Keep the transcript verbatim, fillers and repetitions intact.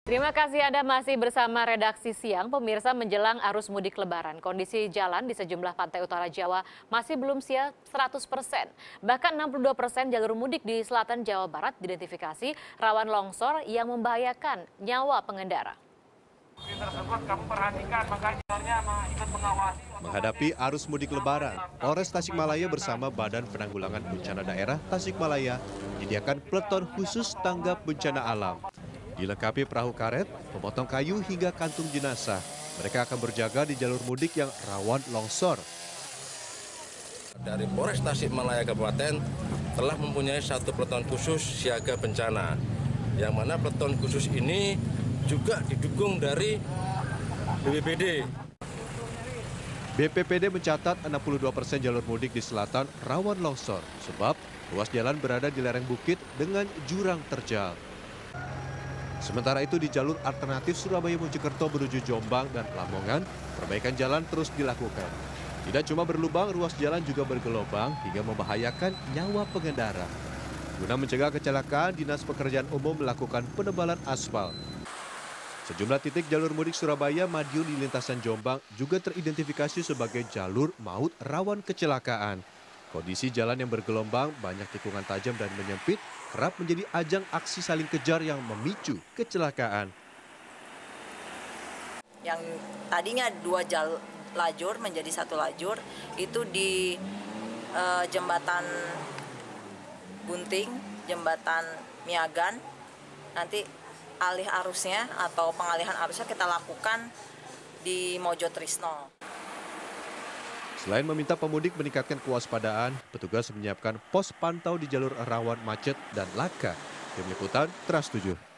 Terima kasih Anda masih bersama Redaksi Siang. Pemirsa, menjelang arus mudik lebaran, kondisi jalan di sejumlah pantai utara Jawa masih belum siap seratus persen. Bahkan enam puluh dua persen jalur mudik di selatan Jawa Barat diidentifikasi rawan longsor yang membahayakan nyawa pengendara. Menghadapi arus mudik lebaran, Polres Tasikmalaya bersama Badan Penanggulangan Bencana Daerah Tasikmalaya menyediakan peleton khusus tanggap bencana alam. Dilengkapi perahu karet, pemotong kayu hingga kantung jenazah. Mereka akan berjaga di jalur mudik yang rawan longsor. Dari Polres Tasikmalaya Kabupaten telah mempunyai satu peleton khusus siaga bencana, yang mana peleton khusus ini juga didukung dari B P P D. B P P D mencatat enam puluh dua persen jalur mudik di selatan rawan longsor, sebab ruas jalan berada di lereng bukit dengan jurang terjal. Sementara itu di jalur alternatif Surabaya-Mojokerto menuju Jombang dan Lamongan, perbaikan jalan terus dilakukan. Tidak cuma berlubang, ruas jalan juga bergelombang hingga membahayakan nyawa pengendara. Guna mencegah kecelakaan, Dinas Pekerjaan Umum melakukan penebalan aspal. Sejumlah titik jalur mudik Surabaya-Madiun di lintasan Jombang juga teridentifikasi sebagai jalur maut rawan kecelakaan. Kondisi jalan yang bergelombang, banyak tikungan tajam dan menyempit, kerap menjadi ajang aksi saling kejar yang memicu kecelakaan. Yang tadinya dua jalur lajur menjadi satu lajur, itu di uh, jembatan Bunting, jembatan Miagan, nanti alih arusnya atau pengalihan arusnya kita lakukan di Mojo Trisno. Selain meminta pemudik meningkatkan kewaspadaan, petugas menyiapkan pos pantau di jalur rawan macet dan laka. Tim Liputan, Trans tujuh.